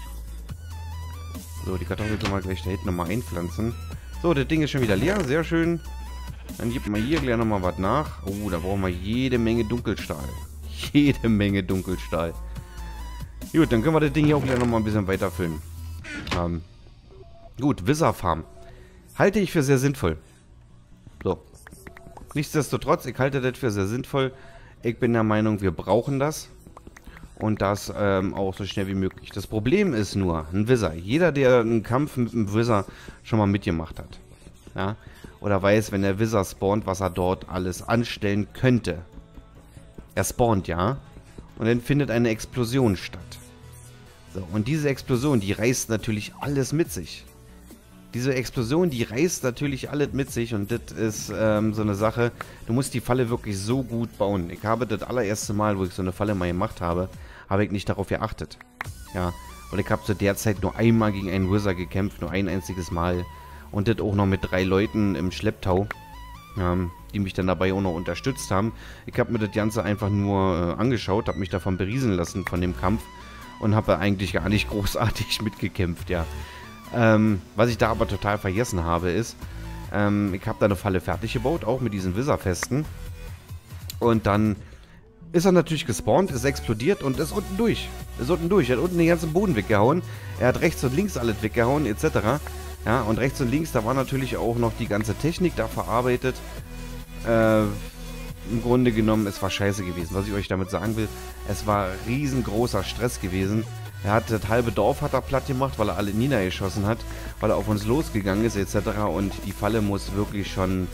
So, die Kartoffel können wir gleich da hinten nochmal einpflanzen. So, das Ding ist schon wieder leer, sehr schön. Dann gibt man hier gleich nochmal was nach. Oh, da brauchen wir jede Menge Dunkelstahl. Jede Menge Dunkelstahl. Gut, dann können wir das Ding hier auch gleich nochmal ein bisschen weiterfüllen. Ähm, gut, Wizard Farm. Halte ich für sehr sinnvoll. So. Nichtsdestotrotz, ich halte das für sehr sinnvoll. Ich bin der Meinung, wir brauchen das. Und das ähm, auch so schnell wie möglich. Das Problem ist nur, ein Wizard. Jeder, der einen Kampf mit einem Wizard schon mal mitgemacht hat. Ja? Oder weiß, wenn der Wizard spawnt, was er dort alles anstellen könnte. Er spawnt, ja. Und dann findet eine Explosion statt. So, und diese Explosion, die reißt natürlich alles mit sich. Diese Explosion, die reißt natürlich alles mit sich. Und das ist ähm, so eine Sache, du musst die Falle wirklich so gut bauen. Ich habe das allererste Mal, wo ich so eine Falle mal gemacht habe, habe ich nicht darauf geachtet. Ja, und ich habe zu der Zeit nur einmal gegen einen Wizard gekämpft, nur ein einziges Mal. Und das auch noch mit drei Leuten im Schlepptau. Ähm, die mich dann dabei auch noch unterstützt haben. Ich habe mir das Ganze einfach nur äh, angeschaut, habe mich davon berieseln lassen, von dem Kampf. Und habe eigentlich gar nicht großartig mitgekämpft, ja. Ähm, was ich da aber total vergessen habe, ist, ähm, ich habe da eine Falle fertig gebaut, auch mit diesen Wizard-Festen. Und dann ist er natürlich gespawnt, ist explodiert und ist unten durch. Ist unten durch. Er hat unten den ganzen Boden weggehauen. Er hat rechts und links alles weggehauen, et cetera. Ja, und rechts und links, da war natürlich auch noch die ganze Technik da verarbeitet. Äh, im Grunde genommen, es war scheiße gewesen. Was ich euch damit sagen will, es war riesengroßer Stress gewesen. Er hat das halbe Dorf hat er platt gemacht, weil er alle niedergeschossen hat, weil er auf uns losgegangen ist, et cetera. Und die Falle muss wirklich schon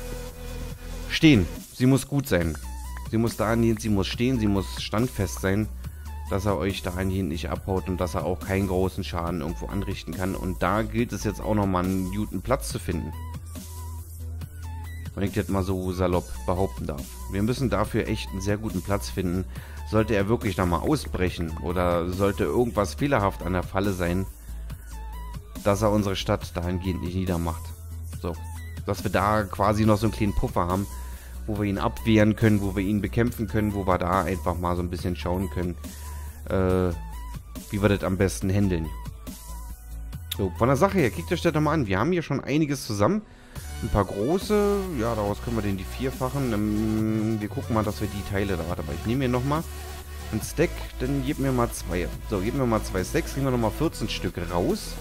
stehen. Sie muss gut sein. Sie muss dahingehend, sie muss stehen, sie muss standfest sein, dass er euch dahingehend nicht abhaut und dass er auch keinen großen Schaden irgendwo anrichten kann. Und da gilt es jetzt auch nochmal einen guten Platz zu finden. Wenn ich das mal so salopp behaupten darf. Wir müssen dafür echt einen sehr guten Platz finden. Sollte er wirklich nochmal ausbrechen oder sollte irgendwas fehlerhaft an der Falle sein, dass er unsere Stadt dahingehend nicht niedermacht. So, dass wir da quasi noch so einen kleinen Puffer haben, wo wir ihn abwehren können, wo wir ihn bekämpfen können, wo wir da einfach mal so ein bisschen schauen können, äh, wie wir das am besten handeln. So, von der Sache her, kickt euch das doch mal an. Wir haben hier schon einiges zusammen. Ein paar große, ja, daraus können wir den die vierfachen. Ähm, wir gucken mal, dass wir die Teile da, warte mal, ich nehme hier nochmal Ein Stack, dann gib mir mal zwei. So, gib mir mal zwei Stacks, kriegen wir nochmal vierzehn Stück raus.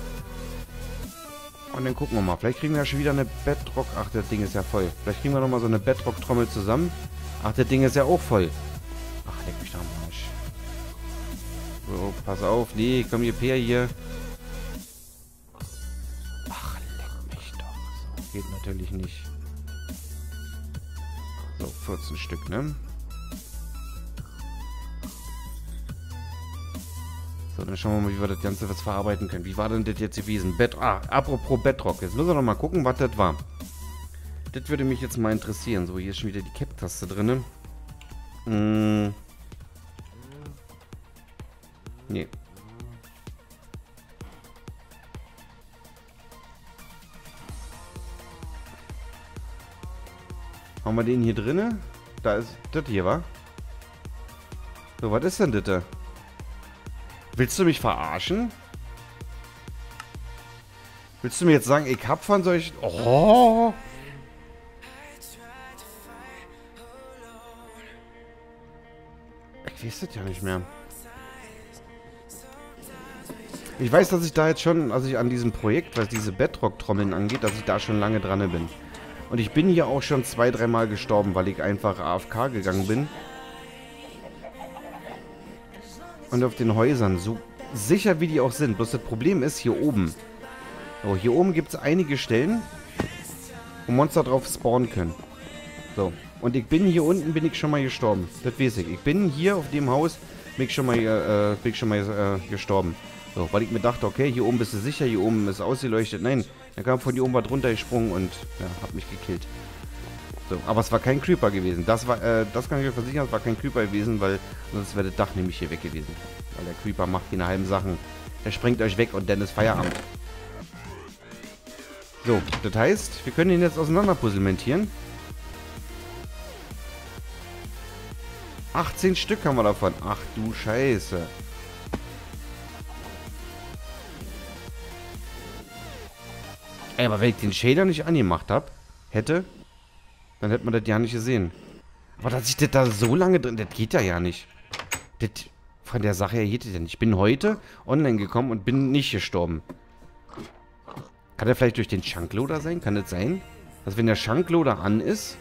Und dann gucken wir mal. Vielleicht kriegen wir ja schon wieder eine Bedrock. Ach, das Ding ist ja voll. Vielleicht kriegen wir nochmal so eine Bedrock-Trommel zusammen. Ach, das Ding ist ja auch voll. Ach, leck mich da am Arsch. So, pass auf. Nee, komm hier, Peer hier. Ach, leck mich doch. So, geht natürlich nicht. So, vierzehn Stück, ne? So, dann schauen wir mal, wie wir das Ganze was verarbeiten können. Wie war denn das jetzt gewesen? Bed ah, apropos Bedrock. Jetzt müssen wir noch mal gucken, was das war. Das würde mich jetzt mal interessieren. So, hier ist schon wieder die Cap-Taste drin. Hm. Nee. Haben wir den hier drin? Da ist das hier, wa? So, was ist denn das da? Willst du mich verarschen? Willst du mir jetzt sagen, ich hab von solchen... Oh! Ich weiß das ja nicht mehr. Ich weiß, dass ich da jetzt schon, als ich an diesem Projekt, was diese Bedrock-Trommeln angeht, dass ich da schon lange dran bin. Und ich bin hier auch schon zwei, dreimal gestorben, weil ich einfach A F K gegangen bin. Und auf den Häusern, so sicher wie die auch sind. Bloß das Problem ist hier oben. So, hier oben gibt es einige Stellen, wo Monster drauf spawnen können. So, und ich bin hier unten, bin ich schon mal gestorben. Das weiß ich. Ich bin hier auf dem Haus, bin ich schon mal, äh, bin ich schon mal äh, gestorben. So, weil ich mir dachte, okay, hier oben bist du sicher, hier oben ist ausgeleuchtet. Nein, dann kam von hier oben was runtergesprungen und ja, hat mich gekillt. So, aber es war kein Creeper gewesen. Das war, äh, das kann ich euch versichern, es war kein Creeper gewesen, weil sonst wäre das Dach nämlich hier weg gewesen. Weil der Creeper macht die halben Sachen. Er springt euch weg und dann ist Feierabend. So, das heißt, wir können ihn jetzt auseinander puzzlementieren. achtzehn Stück haben wir davon. Ach du Scheiße. Ey, aber wenn ich den Shader nicht angemacht habe, hätte, dann hätte man das ja nicht gesehen. Aber dass ich das da so lange drin... Das geht ja ja nicht. Das, von der Sache her geht das ja nicht. Ich bin heute online gekommen und bin nicht gestorben. Kann der vielleicht durch den Chunkloader sein? Kann das sein? Dass wenn der Chunkloader an ist,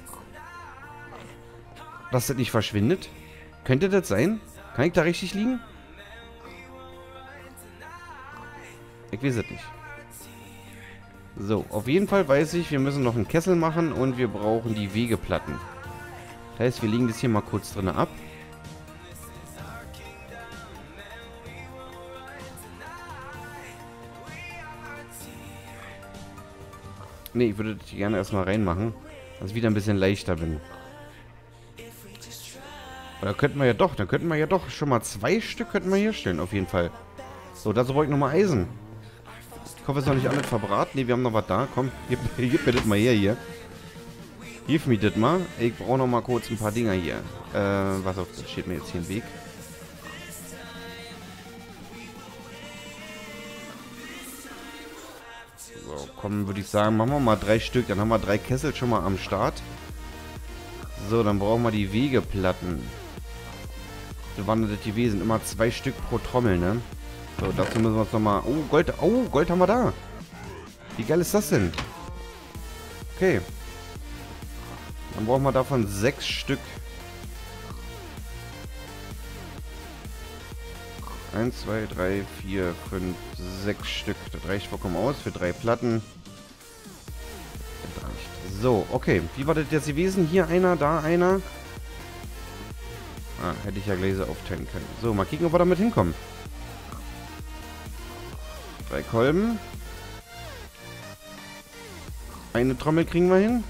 dass das nicht verschwindet? Könnte das sein? Kann ich da richtig liegen? Ich weiß es nicht. So, auf jeden Fall weiß ich, wir müssen noch einen Kessel machen und wir brauchen die Wegeplatten. Das heißt, wir legen das hier mal kurz drin ab. Ne, ich würde das hier gerne erstmal reinmachen, dass ich wieder ein bisschen leichter bin. Aber da könnten wir ja doch, da könnten wir ja doch schon mal zwei Stück könnten wir hier stellen, auf jeden Fall. So, dazu brauche ich nochmal Eisen. Ich hoffe, es ist noch nicht alles verbraten. Ne, wir haben noch was da. Komm, gib, gib mir das mal her hier. Gib mir das mal. Ich brauche noch mal kurz ein paar Dinger hier. Äh, was auf, das steht mir jetzt hier im Weg. So, komm, würde ich sagen, machen wir mal drei Stück. Dann haben wir drei Kessel schon mal am Start. So, dann brauchen wir die Wegeplatten. So waren das gewesen. Immer zwei Stück pro Trommel, ne? So, dazu müssen wir uns nochmal... Oh, Gold. Oh, Gold haben wir da. Wie geil ist das denn? Okay. Dann brauchen wir davon sechs Stück. Eins, zwei, drei, vier, fünf, sechs Stück. Das reicht vollkommen aus für drei Platten. Das reicht. So, okay. Wie war das jetzt gewesen? Hier einer, da einer. Ah, hätte ich ja Gläser aufteilen können. So, mal kicken, ob wir damit hinkommen. Drei Kolben. Eine Trommel kriegen wir hin.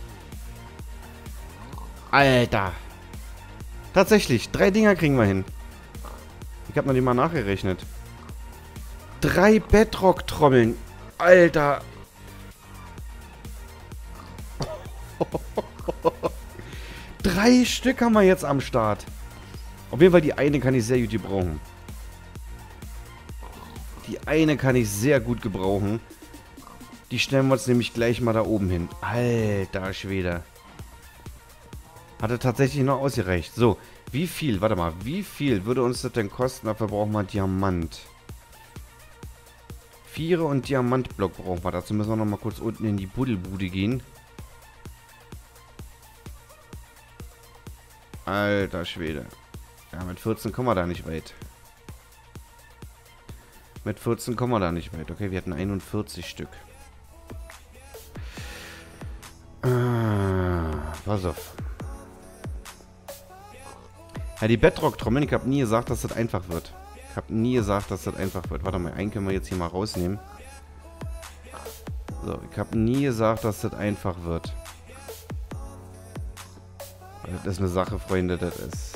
Alter. Tatsächlich, drei Dinger kriegen wir hin. Ich habe noch nicht mal nachgerechnet. Drei Bedrock-Trommeln. Alter. Drei Stück haben wir jetzt am Start. Auf jeden Fall die eine kann ich sehr gut gebrauchen. Die eine kann ich sehr gut gebrauchen. Die stellen wir uns nämlich gleich mal da oben hin. Alter Schwede. Hatte tatsächlich noch ausgereicht. So, Wie viel, warte mal, wie viel würde uns das denn kosten? Dafür brauchen wir Diamant. Viere und Diamantblock brauchen wir. Dazu müssen wir noch mal kurz unten in die Buddelbude gehen. Alter Schwede. Ja, mit vierzehn kommen wir da nicht weit. Mit vierzehn kommen wir da nicht weit. Okay, wir hatten einundvierzig Stück. Ah, pass auf. Ja, die Bedrock-Trommeln, ich habe nie gesagt, dass das einfach wird. Ich habe nie gesagt, dass das einfach wird. Warte mal, einen können wir jetzt hier mal rausnehmen. So, ich habe nie gesagt, dass das einfach wird. Das ist eine Sache, Freunde, das ist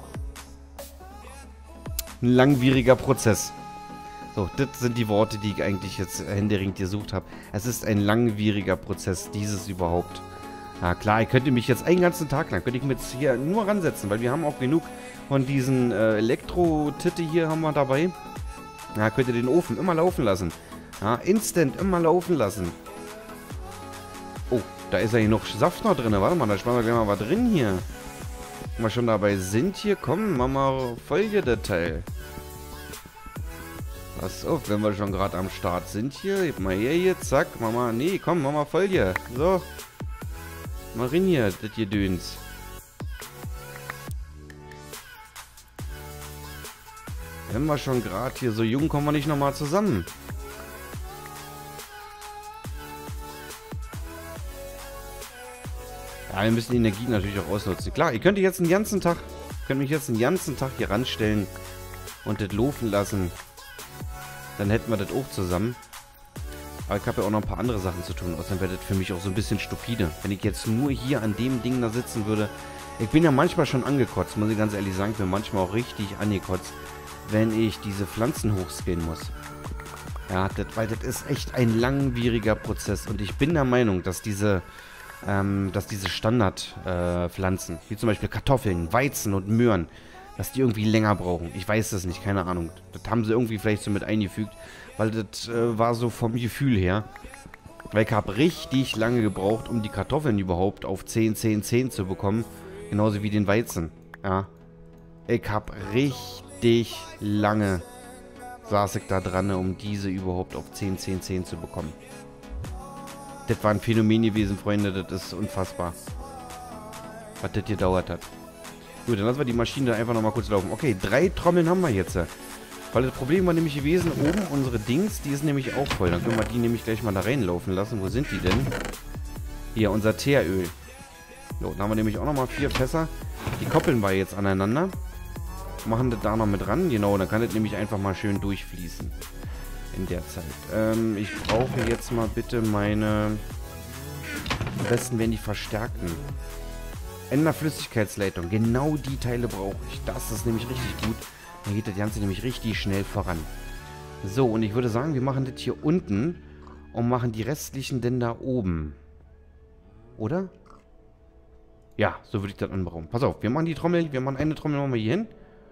ein langwieriger Prozess. So, das sind die Worte, die ich eigentlich jetzt händeringend gesucht habe. Es ist ein langwieriger Prozess, dieses überhaupt. Ja klar, ich könnte mich jetzt einen ganzen Tag lang, könnte ich mir jetzt hier nur ransetzen, weil wir haben auch genug von diesen äh, Elektro-Titte hier haben wir dabei. Ja, könnt ihr den Ofen immer laufen lassen. Ja, instant immer laufen lassen. Oh, da ist ja hier noch Saft noch drin. Warte mal, da schmeißen wir gleich mal was drin hier. Wenn wir schon dabei sind hier, komm, mach mal Folge das Teil. Pass auf, wenn wir schon gerade am Start sind hier. Gib mal her hier, zack, mach mal, nee, komm, mach mal Folge. So. Mal rein hier, das hier Döns. Wenn wir schon gerade hier so jung, kommen wir nicht nochmal zusammen. Ja, wir müssen die Energie natürlich auch ausnutzen. Klar, ihr könnt jetzt den ganzen Tag, könnt mich jetzt den ganzen Tag hier ranstellen und das laufen lassen. Dann hätten wir das auch zusammen. Aber ich habe ja auch noch ein paar andere Sachen zu tun. Außerdem wäre das für mich auch so ein bisschen stupide. Wenn ich jetzt nur hier an dem Ding da sitzen würde. Ich bin ja manchmal schon angekotzt, muss ich ganz ehrlich sagen. Ich bin manchmal auch richtig angekotzt, wenn ich diese Pflanzen hochskillen muss. Ja, das, weil das ist echt ein langwieriger Prozess. Und ich bin der Meinung, dass diese, ähm, dass diese Standardpflanzen, äh, wie zum Beispiel Kartoffeln, Weizen und Möhren, dass die irgendwie länger brauchen. Ich weiß das nicht, keine Ahnung. Das haben sie irgendwie vielleicht so mit eingefügt, weil das äh, war so vom Gefühl her. Weil ich habe richtig lange gebraucht, um die Kartoffeln überhaupt auf zehn, zehn, zehn zu bekommen. Genauso wie den Weizen. Ja. Ich habe richtig lange saß ich da dran, um diese überhaupt auf zehn, zehn, zehn zu bekommen. Das war ein Phänomen gewesen, Freunde. Das ist unfassbar. Was das gedauert hat. Gut, dann lassen wir die Maschine einfach nochmal kurz laufen. Okay, drei Trommeln haben wir jetzt. Weil das Problem war nämlich gewesen, oben unsere Dings, die ist nämlich auch voll. Dann können wir die nämlich gleich mal da reinlaufen lassen. Wo sind die denn? Hier, unser Teeröl. So, dann haben wir nämlich auch nochmal vier Fässer. Die koppeln wir jetzt aneinander. Machen das da noch mit ran. Genau, dann kann das nämlich einfach mal schön durchfließen. In der Zeit. Ähm, ich brauche jetzt mal bitte meine... Am besten werden die verstärkten. Enderflüssigkeitsleitung. Genau die Teile brauche ich. Das ist nämlich richtig gut. Dann geht das Ganze nämlich richtig schnell voran. So, und ich würde sagen, wir machen das hier unten und machen die restlichen denn da oben. Oder? Ja, so würde ich das anbauen. Pass auf, wir machen die Trommel, wir machen eine Trommel machen wir hier hin.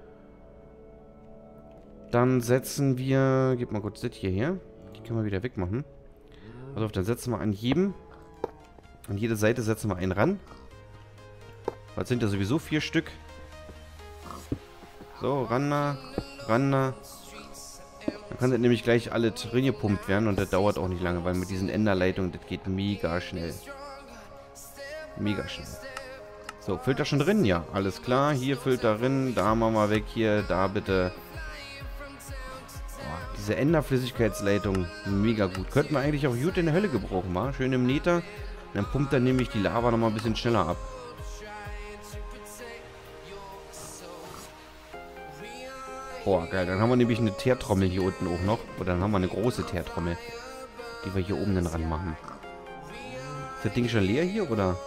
Dann setzen wir, gib mal kurz das hier her. Die können wir wieder wegmachen. Pass auf, dann setzen wir an jedem, an jede Seite setzen wir einen ran. Das sind ja sowieso vier Stück. So, ran da, ran da. Dann kann das nämlich gleich alle drin gepumpt werden und das dauert auch nicht lange, weil mit diesen Enderleitungen, das geht mega schnell. Mega schnell. So, füllt das schon drin? Ja, alles klar. Hier füllt da drin, da machen wir weg, hier, da bitte. Boah, diese Enderflüssigkeitsleitung, mega gut. Könnten wir eigentlich auch gut in der Hölle gebrauchen, wa? Schön im Nether. Dann pumpt dann nämlich die Lava nochmal ein bisschen schneller ab. Boah, geil. Dann haben wir nämlich eine Teertrommel hier unten auch noch. Oder dann haben wir eine große Teertrommel, die wir hier oben dann ran machen. Ist das Ding schon leer hier, oder?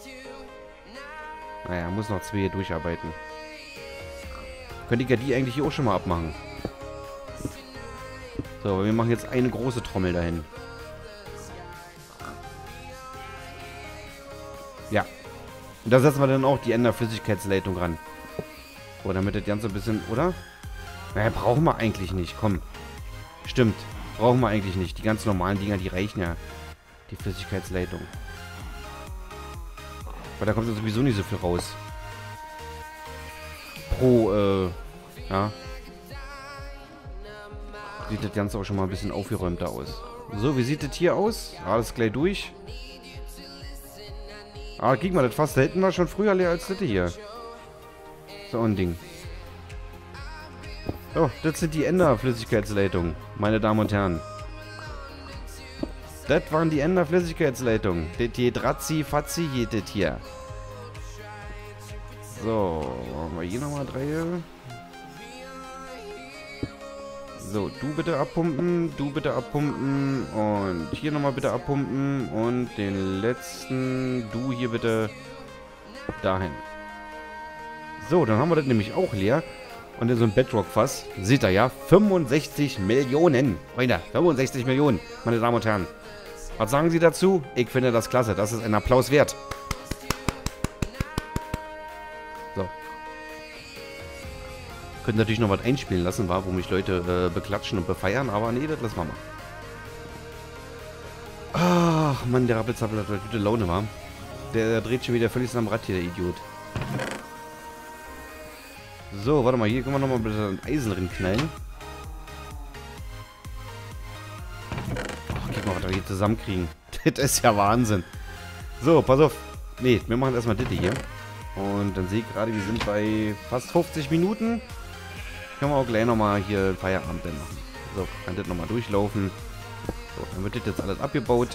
Naja, muss noch zwei hier durcharbeiten. Könnte ich ja die eigentlich hier auch schon mal abmachen. So, aber wir machen jetzt eine große Trommel dahin. Ja. Und da setzen wir dann auch die Enderflüssigkeitsleitung ran. So, damit das Ganze ein bisschen, oder? Naja, brauchen wir eigentlich nicht. Komm. Stimmt. Brauchen wir eigentlich nicht. Die ganz normalen Dinger, die reichen ja. Die Flüssigkeitsleitung. Weil da kommt ja sowieso nicht so viel raus. pro, äh, ja. Sieht das Ganze auch schon mal ein bisschen aufgeräumter aus. So, wie sieht das hier aus? Alles gleich durch. Ah, guck mal, das Fass da hinten war schon früher leer als das hier. So ein Ding. So, das sind die Ender-Flüssigkeitsleitungen, meine Damen und Herren. Das waren die Ender-Flüssigkeitsleitungen. Das hier Drazzi, Fazzi, hier das hier. So, machen wir hier nochmal drei. So, du bitte abpumpen, du bitte abpumpen und hier nochmal bitte abpumpen und den letzten, du hier bitte dahin. So, dann haben wir das nämlich auch leer. Und in so ein Bedrock-Fass, seht ihr ja, fünfundsechzig Millionen. Freunde, fünfundsechzig Millionen, meine Damen und Herren. Was sagen Sie dazu? Ich finde das klasse, das ist ein Applaus wert. So. Könnten natürlich noch was einspielen lassen, war, wo mich Leute äh, beklatschen und befeiern, aber nee, das lassen wir mal. Ach, Mann, der Rappelzappel hat gute Laune, war. Der, der dreht schon wieder völlig am Rad hier, der Idiot. So, warte mal, hier können wir nochmal bitte ein Eisen drin knallen. Ach, guck mal, was wir hier zusammenkriegen. Das ist ja Wahnsinn. So, pass auf. Nee, wir machen erstmal das hier. Und dann sehe ich gerade, wir sind bei fast fünfzig Minuten. Können wir auch gleich nochmal hier Feierabend dann machen. So, kann das nochmal durchlaufen. So, dann wird das jetzt alles abgebaut.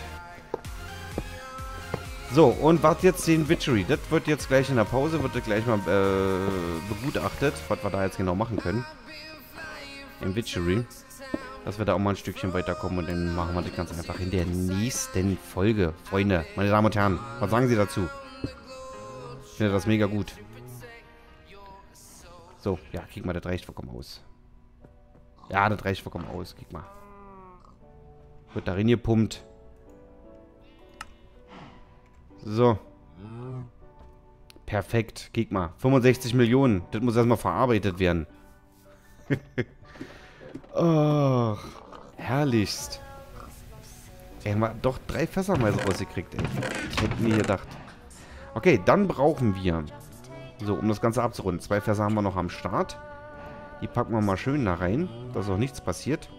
So, und was jetzt den Witchery? Das wird jetzt gleich in der Pause, wird das gleich mal äh, begutachtet, was wir da jetzt genau machen können. Im Witchery. Dass wir da auch mal ein Stückchen weiterkommen und dann machen wir das ganz einfach in der nächsten Folge. Freunde, meine Damen und Herren, was sagen Sie dazu? Ich finde das mega gut. So, ja, guck mal, das reicht vollkommen aus. Ja, das reicht vollkommen aus, guck mal. Wird da reingepumpt. So. Perfekt, guck mal. fünfundsechzig Millionen, das muss erstmal verarbeitet werden. Oh, herrlichst. Ey, haben wir doch drei Fässer mal so rausgekriegt, ey. Ich hätte mir gedacht. Okay, dann brauchen wir, so, um das Ganze abzurunden, zwei Fässer haben wir noch am Start. Die packen wir mal schön da rein, dass auch nichts passiert.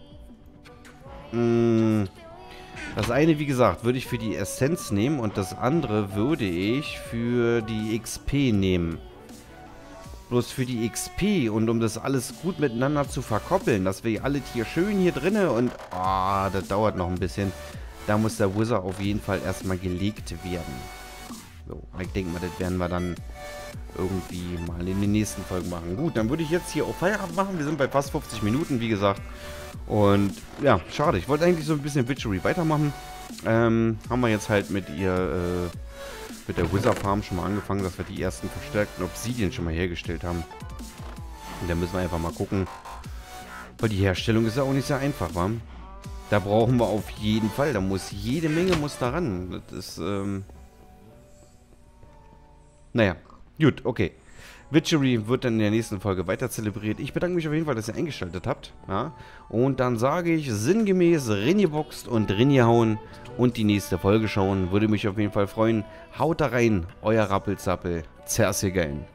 Mm, das eine, wie gesagt, würde ich für die Essenz nehmen und das andere würde ich für die X P nehmen. Bloß für die X P und um das alles gut miteinander zu verkoppeln, dass wir alle hier schön hier drinnen und... Ah, oh, das dauert noch ein bisschen. Da muss der Wizard auf jeden Fall erstmal gelegt werden. So, ich denke mal, das werden wir dann irgendwie mal in den nächsten Folgen machen. Gut, dann würde ich jetzt hier auch Feierabend machen. Wir sind bei fast fünfzig Minuten, wie gesagt. Und ja, schade. Ich wollte eigentlich so ein bisschen Witchery weitermachen. Ähm, haben wir jetzt halt mit ihr... Äh, mit der Wizard Farm schon mal angefangen, dass wir die ersten verstärkten Obsidien schon mal hergestellt haben. Und da müssen wir einfach mal gucken. Weil die Herstellung ist ja auch nicht sehr einfach, wa? Da brauchen wir auf jeden Fall. Da muss jede Menge muss da ran. Das ist, ähm... Naja, gut, okay. Witchery wird dann in der nächsten Folge weiter zelebriert. Ich bedanke mich auf jeden Fall, dass ihr eingeschaltet habt. Ja? Und dann sage ich sinngemäß reingeboxt und reingehauen und die nächste Folge schauen. Würde mich auf jeden Fall freuen. Haut da rein, euer Rappelzappel. Zersigein.